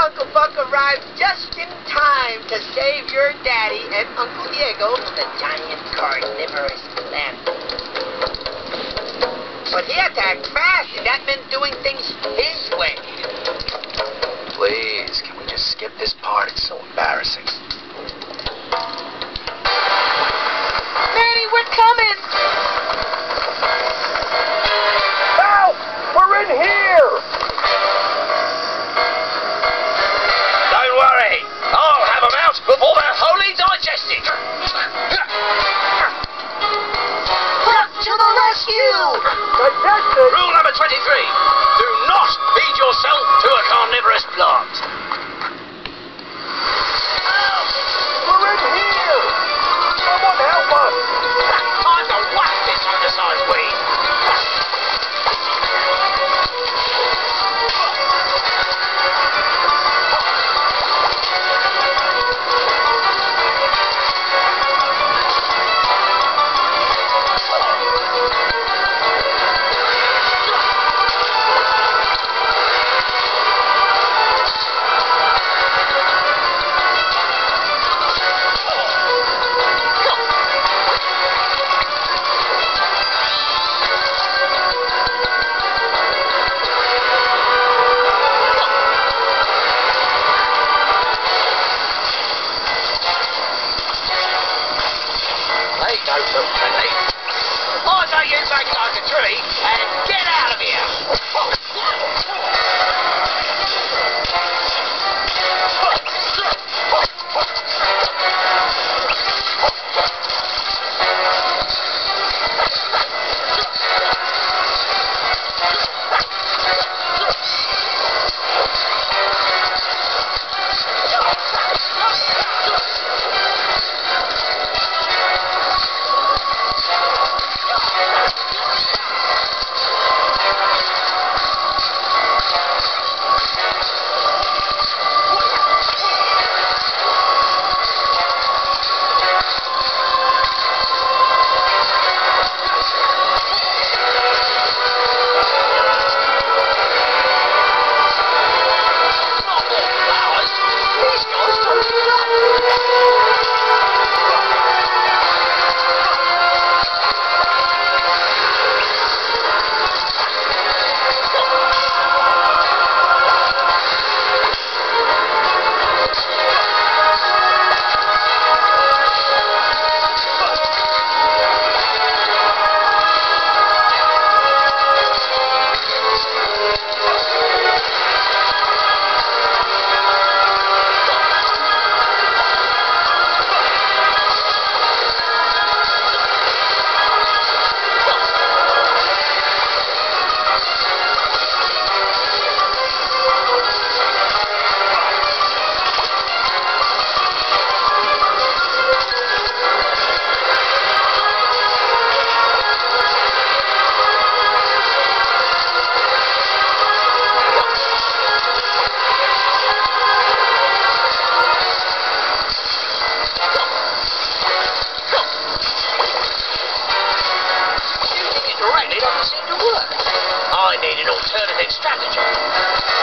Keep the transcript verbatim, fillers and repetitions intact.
Uncle Buck arrived just in time to save your daddy and Uncle Diego from the giant carnivorous plant. But he had to act fast, and that meant doing things his way. Please, can we just skip this part? It's so embarrassing. Manny, we're coming! Help! We're in here! Don't worry. I'll have them out before they're wholly digested. Buck to the rescue! Digested? Rule number twenty-three. Do not feed yourself to a carnivorous plant. We're in here! Someone help us! Time to whack this undersized weed. And get out of here! I need an alternative strategy.